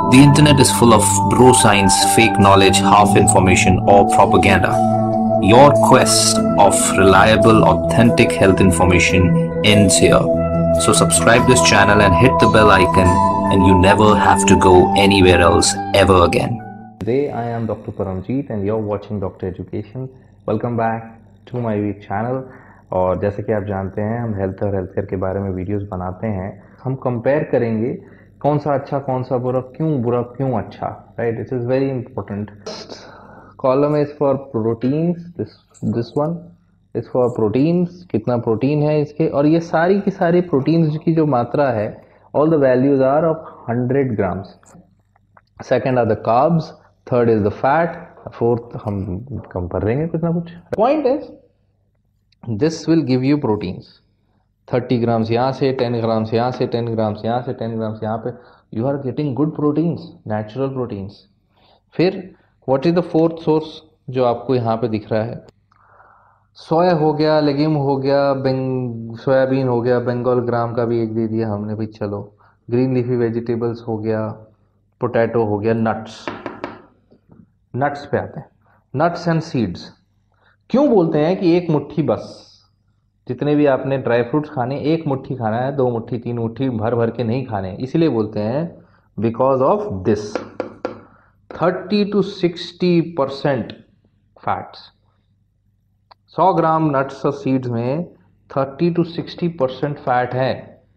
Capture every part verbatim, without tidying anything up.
The internet is full of bro science, fake knowledge, half information, or propaganda. Your quest of reliable, authentic health information ends here. So subscribe this channel and hit the bell icon, and you never have to go anywhere else ever again. Today I am Doctor Paramjeet and you're watching Doctor Education. Welcome back to my channel. और जैसे कि आप जानते हैं हम health और health care के बारे में वीडियोस बनाते हैं. हम कंपेयर करेंगे कौन सा अच्छा कौन सा बुरा, क्यों बुरा क्यों अच्छा, right. It is very important. Column is for proteins, this this one is for proteins. कितना प्रोटीन है इसके, और ये सारी की सारी प्रोटीन्स की जो मात्रा है, all the values are of hundred grams. Second are the carbs, third is the fat, fourth हम कम कर देंगे कुछ ना कुछ. Point is this will give you proteins. Thirty grams यहाँ से, टेन ग्राम्स यहाँ से, टेन ग्राम्स यहाँ से, टेन ग्राम्स यहाँ पे. You are getting good proteins, natural proteins. फिर what is the fourth source जो आपको यहाँ पे दिख रहा है? सोया हो गया, लेग्यूम हो गया, बेंग सोयाबीन हो गया, बंगाल ग्राम का भी एक दे दिया हमने भाई. चलो, ग्रीन लीफी वेजिटेबल्स हो गया, पोटैटो हो गया, नट्स. नट्स पे आते हैं. Nuts and seeds. क्यों बोलते हैं कि एक मुट्ठी बस, जितने भी आपने ड्राई फ्रूट्स खाने, एक मुट्ठी खाना है, दो मुट्ठी, तीन मुट्ठी भर भर के नहीं खाने. इसीलिए बोलते हैं because of this. Thirty to sixty percent fats. सौ ग्राम नट्स और सीड्स में thirty to sixty percent fat है.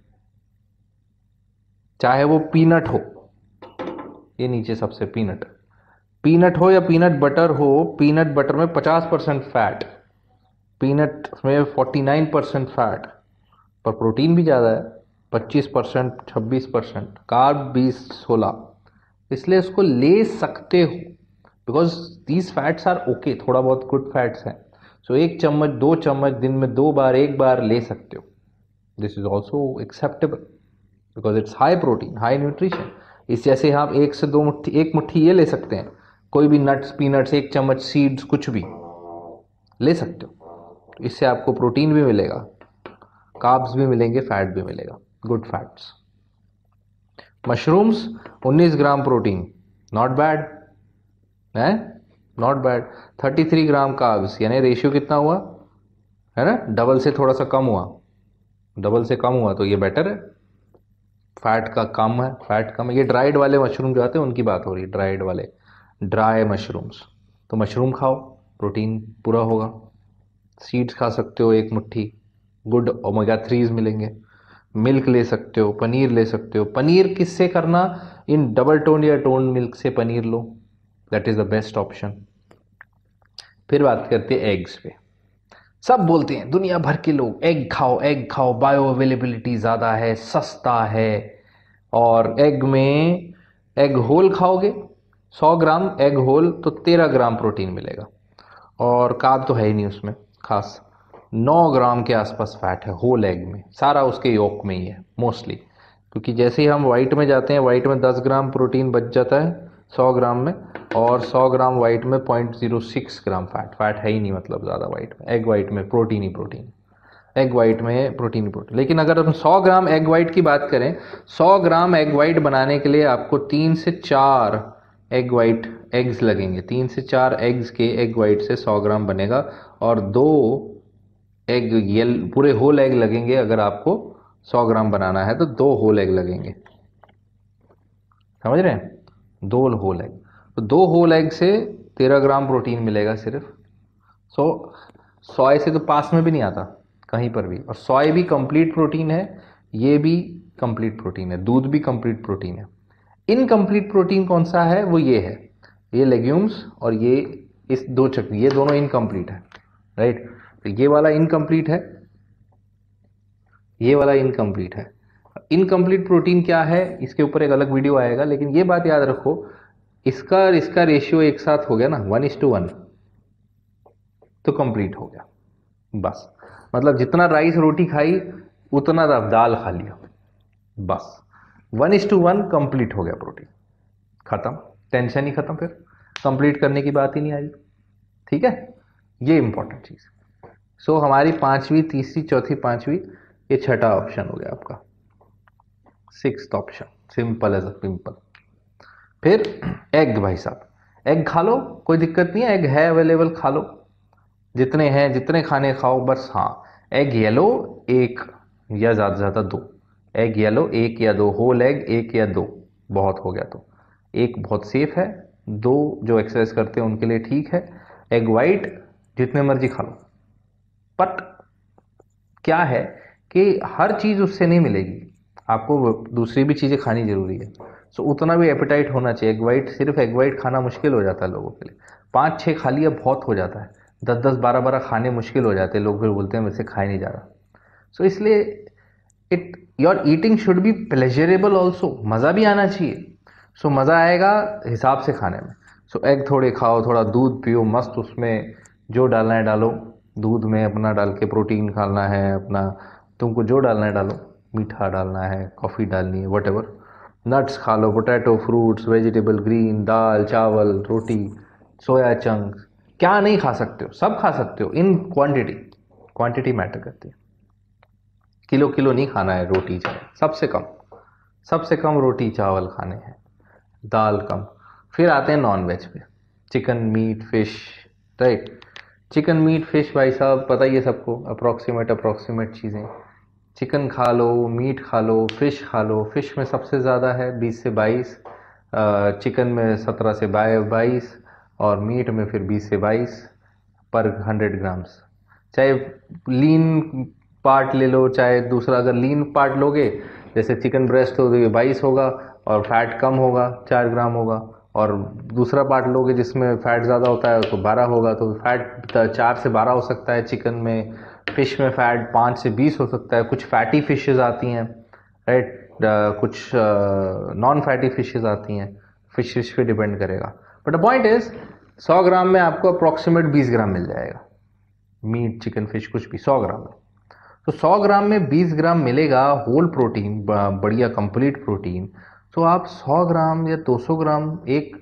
चाहे वो पीनट हो, ये नीचे सबसे पीनट पीनट हो या पीनट बटर हो. पीनट बटर में पचास परसेंट फैट, पीनट में फोर्टी नाइन परसेंट फैट, पर प्रोटीन भी ज़्यादा है, पच्चीस परसेंट, छब्बीस परसेंट, कार्ब बीस, सोलह. इसलिए इसको ले सकते हो because these fats are okay. थोड़ा बहुत गुड फैट्स हैं. सो एक चम्मच, दो चम्मच दिन में दो बार, एक बार ले सकते हो. This is also acceptable because it's high protein, high nutrition. इस जैसे आप एक से दो मुट्ठी, एक मुट्ठी ये ले सकते हैं, कोई भी नट्स, पीनट्स, एक चम्मच सीड्स, कुछ भी ले सकते हो. इससे आपको प्रोटीन भी मिलेगा, कार्ब्स भी मिलेंगे, फैट भी मिलेगा, गुड फैट्स. मशरूम्स उन्नीस ग्राम प्रोटीन, नॉट बैड है, not bad. Thirty three gram carbs, यानी रेशियो कितना हुआ है ना, डबल से थोड़ा सा कम हुआ, डबल से कम हुआ तो ये बेटर है. फैट का कम है, फैट कम है. ये ड्राइड वाले मशरूम जो आते हैं उनकी बात हो रही है, ड्राइड वाले, ड्राई मशरूम्स. तो मशरूम खाओ, प्रोटीन पूरा होगा. सीड्स खा सकते हो एक मुट्ठी, गुड ओमेगा थ्रीज मिलेंगे. मिल्क ले सकते हो, पनीर ले सकते हो. पनीर किससे करना? इन डबल टोन या टोन मिल्क से पनीर लो, that is the best option. फिर बात करते हैं एग्स पे. सब बोलते हैं, दुनिया भर के लोग, एग खाओ, एग खाओ, बायो अवेलेबिलिटी ज़्यादा है, सस्ता है. और एग में, एग होल खाओगे सौ ग्राम एग होल तो तेरह ग्राम प्रोटीन मिलेगा, और कार्ब तो है ही नहीं उसमें खास. नौ ग्राम के आसपास फैट है होल एग में, सारा उसके योक में ही है मोस्टली. क्योंकि जैसे ही हम वाइट में जाते हैं, वाइट में दस ग्राम प्रोटीन बच जाता है सौ ग्राम में, और सौ ग्राम वाइट में point zero six gram fat. Fat है ही नहीं मतलब ज़्यादा वाइट में. एग वाइट में प्रोटीन ही प्रोटीन, एग वाइट में प्रोटीन ही प्रोटीन. लेकिन अगर हम सौ ग्राम एग वाइट की बात करें, सौ ग्राम एग वाइट बनाने के लिए आपको तीन से चार एग वाइट एग्स लगेंगे. तीन से चार एग्स के एग वाइट से सौ ग्राम बनेगा, और दो एग येल पूरे होल एग लगेंगे. अगर आपको सौ ग्राम बनाना है तो दो होल एग लगेंगे, समझ रहे हैं? दो होल एग, तो दो होल एग से तेरह ग्राम प्रोटीन मिलेगा सिर्फ. सो सोय से तो पास में भी नहीं आता कहीं पर भी. और सोय भी कंप्लीट प्रोटीन है, ये भी कंप्लीट प्रोटीन है, दूध भी कंप्लीट प्रोटीन है. इनकम्प्लीट प्रोटीन कौन सा है? वो ये है, ये लेग्यूम्स, और ये इस दो चक्र, ये दोनों इनकम्प्लीट है, राइट. तो ये वाला इनकम्प्लीट है, ये वाला इनकम्प्लीट है. इनकम्प्लीट प्रोटीन क्या है, इसके ऊपर एक अलग वीडियो आएगा. लेकिन ये बात याद रखो, इसका इसका रेशियो एक साथ हो गया ना, वन इज टू वन, तो कंप्लीट हो गया बस. मतलब जितना राइस रोटी खाई उतना दाल खा लिया बस. One is to one complete हो गया प्रोटीन, खत्म, टेंशन ही खत्म. फिर कंप्लीट करने की बात ही नहीं आई. ठीक है, ये इंपॉर्टेंट चीज. सो so, हमारी पांचवी, तीसरी, चौथी, पांचवी, ये छठा ऑप्शन हो गया आपका. Sixth option, simple as a pimple. फिर एग, भाई साहब एग खा लो, कोई दिक्कत नहीं है, एग है अवेलेबल, खा लो जितने हैं, जितने खाने खाओ बस। हाँ, एग येलो एक या ज़्यादा से ज़्यादा दो, एग येलो एक या दो, होल एग एक या दो बहुत हो गया तो, एक बहुत सेफ है, दो जो एक्सरसाइज करते हैं उनके लिए ठीक है। एग वाइट जितने मर्जी खा लो, बट क्या है कि हर चीज़ उससे नहीं मिलेगी, आपको दूसरी भी चीज़ें खानी जरूरी है। सो उतना भी एपेटाइट होना चाहिए। एग वाइट, सिर्फ एग वाइट खाना मुश्किल हो जाता है लोगों के लिए, पाँच छः खा लिया बहुत हो जाता है, दस दस बारह बारह खाने मुश्किल हो जाते हैं, लोग फिर बोलते हैं मेरे से खाए नहीं जा रहा। सो इसलिए it your eating should be pleasurable also, मज़ा भी आना चाहिए। सो so, मज़ा आएगा हिसाब से खाने में। सो so, एग थोड़े खाओ, थोड़ा दूध पियो मस्त, उसमें जो डालना है डालो, दूध में अपना डाल के प्रोटीन खाना है अपना, तुमको जो डालना है डालो, मीठा डालना है, कॉफ़ी डालनी है, वट एवर। नट्स खा लो, पोटैटो, फ्रूट्स, वेजिटेबल, ग्रीन, दाल, चावल, रोटी, सोया चंक्स। क्या नहीं खा सकते हो, सब खा सकते हो इन क्वांटिटी, क्वांटिटी मैटर करती है। किलो किलो नहीं खाना है रोटी चावल, सबसे कम, सबसे कम रोटी चावल खाने हैं, दाल कम। फिर आते हैं नॉन वेज पे, chicken, meat, fish, right. Chicken, meat, fish भाई साहब पता ही है सबको, अप्रॉक्सीमेट अप्रॉक्सीमेट चीज़ें। चिकन खा लो, मीट खा लो, फिश खा लो। फिश में सबसे ज़्यादा है बीस से बाईस, चिकन में सत्रह से बाईस, और मीट में फिर बीस से बाईस पर हंड्रेड ग्राम्स। चाहे लीन पार्ट ले लो, चाहे दूसरा, अगर लीन पार्ट लोगे जैसे चिकन ब्रेस्ट तो ये बाईस होगा और फैट कम होगा, चार ग्राम होगा, और दूसरा पार्ट लोगे जिसमें फैट ज़्यादा होता है तो बारह होगा, तो फैट चार से बारह हो सकता है चिकन में। फिश में फैट पाँच से बीस हो सकता है, कुछ फैटी फिशेज आती हैं, राइट, कुछ नॉन फैटी फिशेज आती हैं, फिश फिश पे डिपेंड करेगा। बट द पॉइंट इज सौ ग्राम में आपको अप्रॉक्सीमेट बीस ग्राम मिल जाएगा, मीट, चिकन, फिश कुछ भी सौ ग्राम में। तो सौ ग्राम में बीस ग्राम मिलेगा होल प्रोटीन, बढ़िया कंप्लीट प्रोटीन। तो आप सौ ग्राम या दो सौ ग्राम, एक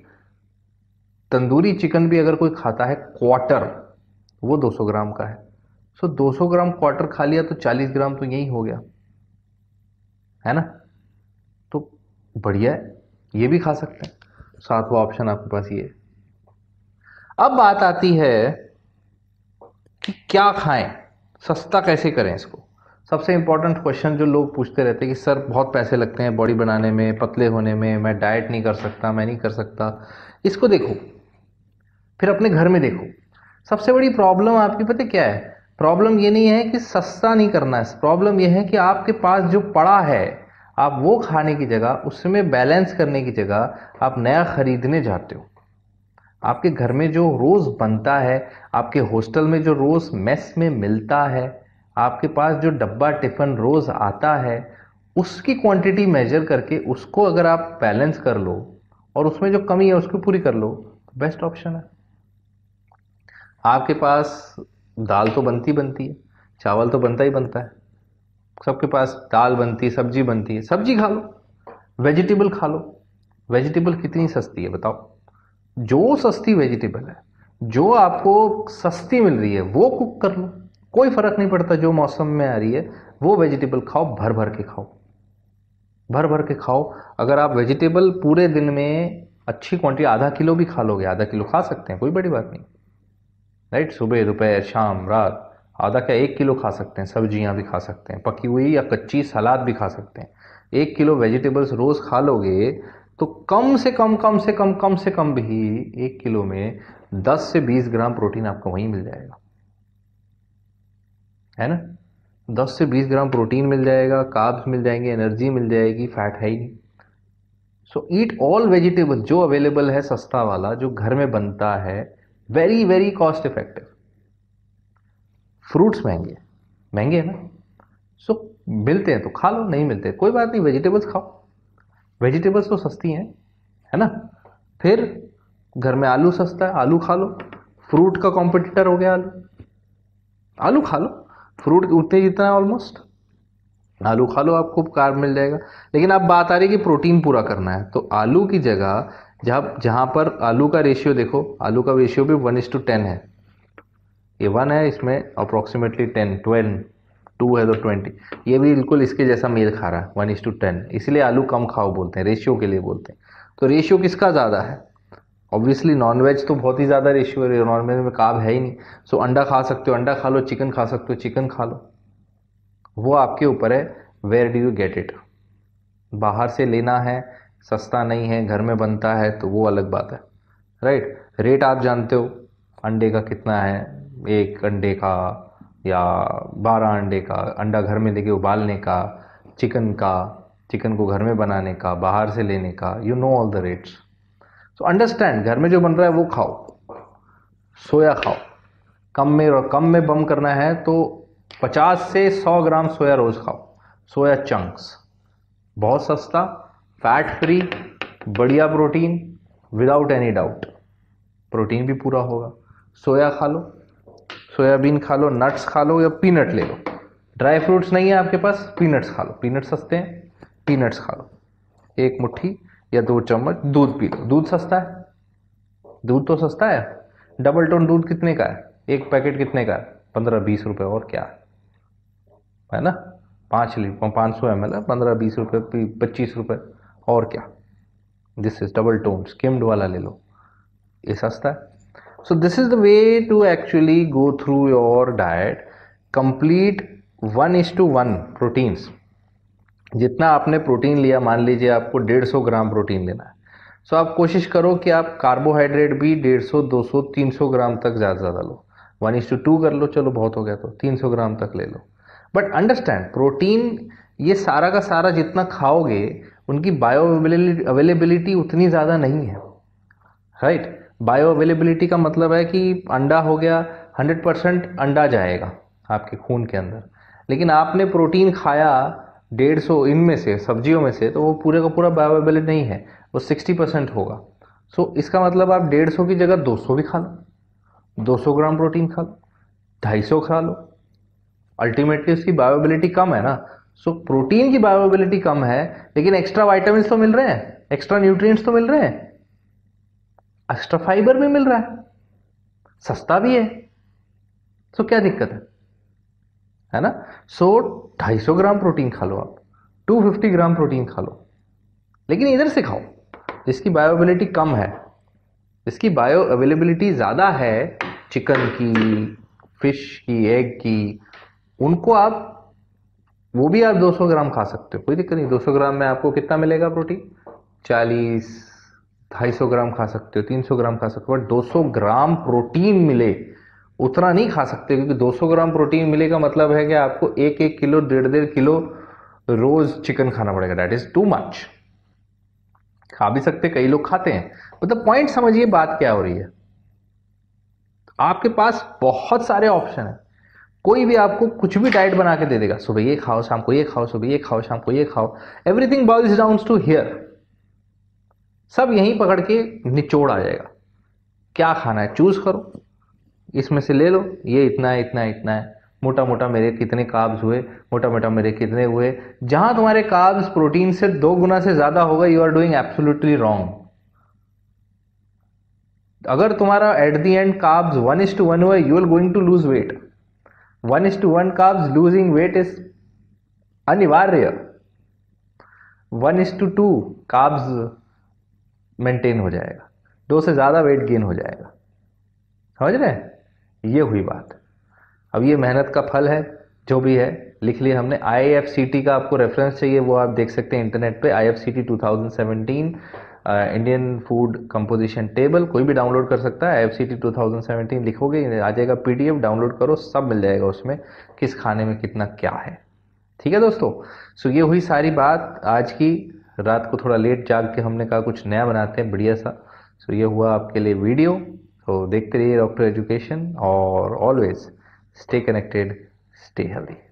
तंदूरी चिकन भी अगर कोई खाता है क्वार्टर, वो दो सौ ग्राम का है। सो दो सौ ग्राम क्वार्टर खा लिया तो चालीस ग्राम तो यही हो गया, है ना। तो बढ़िया है, ये भी खा सकते हैं, सातवां ऑप्शन आपके पास ये है। अब बात आती है कि क्या खाएं, सस्ता कैसे करें इसको। सबसे इंपॉर्टेंट क्वेश्चन जो लोग पूछते रहते हैं कि सर बहुत पैसे लगते हैं बॉडी बनाने में, पतले होने में, मैं डाइट नहीं कर सकता, मैं नहीं कर सकता। इसको देखो, फिर अपने घर में देखो। सबसे बड़ी प्रॉब्लम आपकी पता क्या है? प्रॉब्लम ये नहीं है कि सस्ता नहीं करना है, प्रॉब्लम ये है कि आपके पास जो पड़ा है आप वो खाने की जगह, उसमें बैलेंस करने की जगह आप नया खरीदने जाते हो। आपके घर में जो रोज बनता है, आपके हॉस्टल में जो रोज मेस में मिलता है, आपके पास जो डब्बा टिफिन रोज आता है, उसकी क्वांटिटी मेजर करके उसको अगर आप बैलेंस कर लो और उसमें जो कमी है उसको पूरी कर लो, तो बेस्ट ऑप्शन है। आपके पास दाल तो बनती बनती है, चावल तो बनता ही बनता है, सबके पास दाल बनती है, सब्जी बनती है, सब्जी खा लो, वेजिटेबल खा लो। वेजिटेबल कितनी सस्ती है बताओ? जो सस्ती वेजिटेबल है, जो आपको सस्ती मिल रही है वो कुक कर लो, कोई फर्क नहीं पड़ता, जो मौसम में आ रही है वो वेजिटेबल खाओ, भर भर के खाओ, भर भर के खाओ। अगर आप वेजिटेबल पूरे दिन में अच्छी क्वांटिटी, आधा किलो भी खा लोगे, आधा किलो खा सकते हैं, कोई बड़ी बात नहीं, राइट। सुबह दोपहर शाम रात, आधा क्या एक किलो खा सकते हैं। सब्जियां भी खा सकते हैं, पकी हुई या कच्ची, सलाद भी खा सकते हैं। एक किलो वेजिटेबल्स रोज खा लोगे तो कम से कम कम से कम कम से कम भी एक किलो में दस से बीस ग्राम प्रोटीन आपको वहीं मिल जाएगा, है ना। दस से बीस ग्राम प्रोटीन मिल जाएगा, कार्ब्स मिल जाएंगे, एनर्जी मिल जाएगी, फैट है ही नहीं। सो ईट ऑल वेजिटेबल जो अवेलेबल है, सस्ता वाला जो घर में बनता है, very very cost effective. Fruits महंगे महंगे है ना, सो मिलते हैं तो खा लो, नहीं मिलते कोई बात नहीं, वेजिटेबल्स खाओ, वेजिटेबल्स तो सस्ती हैं, है ना। फिर घर में आलू सस्ता है, आलू खा लो, फ्रूट का कॉम्पिटिटर हो गया आलू, आलू खा लो, फ्रूट उतने जितना है ऑलमोस्ट, आलू खा लो, आपको कार्ब मिल जाएगा। लेकिन अब बात आ रही है कि प्रोटीन पूरा करना है, तो आलू की जगह जहाँ जहाँ पर आलू का रेशियो देखो, आलू का रेशियो भी वन इज टू टेन है, ये वन है, इसमें अप्रोक्सीमेटली टेन, ट्वेल्व, टू है तो ट्वेंटी, ये भी बिल्कुल इसके जैसा मेल खा रहा है, वन इज टू टेन। इसलिए आलू कम खाओ बोलते हैं, रेशियो के लिए बोलते हैं। तो रेशियो किसका ज़्यादा है? ऑब्वियसली नॉनवेज तो बहुत ही ज़्यादा रेशियो है, नॉनवेज में कार्ब है ही नहीं। सो अंडा खा सकते हो अंडा खा लो, चिकन खा सकते हो चिकन खा लो, वो आपके ऊपर है। Where do you get it? बाहर से लेना है, सस्ता नहीं है, घर में बनता है, तो वो अलग बात है, राइट। रेट आप जानते हो अंडे का कितना है, एक अंडे का या बारह अंडे का, अंडा घर में लेके उबालने का, चिकन का, चिकन को घर में बनाने का, बाहर से लेने का, you know all the rates. So understand, घर में जो बन रहा है वो खाओ, सोया खाओ, कम में और कम में बम करना है तो पचास से सौ ग्राम सोया रोज खाओ, सोया चंक्स, बहुत सस्ता, फैट फ्री, बढ़िया protein, without any doubt, protein भी पूरा होगा। सोया खा लो, सोयाबीन खा लो, नट्स खा लो या पीनट ले लो, ड्राई फ्रूट्स नहीं है आपके पास, पीनट्स खा लो, पीनट सस्ते हैं, पीनट्स खा लो, एक मुट्ठी या दो चम्मच दूध पी लो, दूध सस्ता है, दूध तो सस्ता है। डबल टोन दूध कितने का है? एक पैकेट कितने का है? पंद्रह बीस रुपए, और क्या है ना, पाँच लीटर पाँच सौ एम एल है, पंद्रह बीस रुपये पच्चीस रुपये, और क्या। This is double tone, skimmed वाला ले लो, ये सस्ता है। So this is the way to actually go through your diet, complete one is to one proteins. जितना आपने प्रोटीन लिया, मान लीजिए आपको डेढ़ सौ ग्राम प्रोटीन लेना है, सो आप कोशिश करो कि आप कार्बोहाइड्रेट भी डेढ़ सौ दो सौ तीन सौ ग्राम तक ज़्यादा ज़्यादा लो, वन इज टू टू कर लो, चलो बहुत हो गया, तो तीन सौ ग्राम तक ले लो। बट अंडरस्टैंड, प्रोटीन ये सारा का सारा जितना खाओगे उनकी बायो अवेलेबिलिटी उतनी ज़्यादा नहीं है, राइट। बायो अवेलेबिलिटी का मतलब है कि अंडा हो गया, हंड्रेड परसेंट अंडा जाएगा आपके खून के अंदर, लेकिन आपने प्रोटीन खाया डेढ़ सौ इनमें से, सब्जियों में से, तो वो पूरे का पूरा बायो अवेलेबिलिटी नहीं है, वो सिक्सटी परसेंट होगा। सो so, इसका मतलब आप डेढ़ सौ की जगह दो सौ भी खा लो, दो सौ ग्राम प्रोटीन खा लो, ढाई सौ खा लो, अल्टीमेटली उसकी बायोअवेलेबिलिटी कम है ना। सो so, प्रोटीन की बायोअवेलेबिलिटी कम है, लेकिन एक्स्ट्रा वाइटामिन तो मिल रहे हैं, एक्स्ट्रा न्यूट्रिएंट्स तो मिल रहे हैं, एक्स्ट्रा फाइबर भी मिल रहा है, सस्ता भी है, सो so, क्या दिक्कत है, है ना। सो ढाई सौ ग्राम प्रोटीन खा लो आप, दो सौ पचास ग्राम प्रोटीन खा लो, लेकिन इधर से खाओ जिसकी बायोअवेलेबिलिटी कम है। जिसकी बायो अवेलेबिलिटी ज़्यादा है, चिकन की, फिश की, एग की, उनको आप, वो भी आप दो सौ ग्राम खा सकते हो, कोई दिक्कत नहीं। दो सौ ग्राम में आपको कितना मिलेगा प्रोटीन? चालीस, ढाई सौ ग्राम खा सकते हो, तीन सौ ग्राम खा सकते हो, बट दो सौ ग्राम प्रोटीन मिले उतना नहीं खा सकते, क्योंकि दो सौ ग्राम प्रोटीन मिलेगा मतलब है कि आपको एक एक किलो, डेढ़ डेढ़ किलो रोज चिकन खाना पड़ेगा। That is too much. खा भी सकते, कई लोग खाते हैं, मतलब पॉइंट समझिए बात क्या हो रही है। आपके पास बहुत सारे ऑप्शन है, कोई भी आपको कुछ भी डाइट बना के दे देगा, सुबह ये खाओ, शाम को ये खाओ, सुबह ये खाओ, शाम को ये खाओ, everything boils down to here. सब यहीं पकड़ के निचोड़ आ जाएगा, क्या खाना है चूज करो, इसमें से ले लो, ये इतना है, इतना है, इतना है, मोटा मोटा मेरे कितने कार्ब्स हुए, मोटा मोटा मेरे कितने हुए। जहां तुम्हारे कार्ब्स प्रोटीन से दो गुना से ज्यादा होगा, you are doing absolutely wrong. अगर तुम्हारा at the end carbs one is to one हुआ, you are going to lose weight. One is to one carbs losing weight is अनिवार्य, one is to two carbs maintain हो जाएगा, दो से ज्यादा weight gain हो जाएगा। समझ रहे हैं? ये हुई बात। अब ये मेहनत का फल है, जो भी है लिख लिया हमने। आई एफ सी टी का आपको रेफरेंस चाहिए, वो आप देख सकते हैं इंटरनेट पे, I F C T two thousand seventeen Indian food composition table, कोई भी डाउनलोड कर सकता है। I F C T two thousand seventeen लिखोगे आ जाएगा पीडीएफ, डाउनलोड करो, सब मिल जाएगा उसमें, किस खाने में कितना क्या है। ठीक है दोस्तों, सो ये हुई सारी बात आज की। रात को थोड़ा लेट जाग के हमने कहा कुछ नया बनाते हैं बढ़िया सा। सो ये हुआ आपके लिए वीडियो। तो देखते रहिए डॉक्टर एजुकेशन, और always stay connected, stay healthy.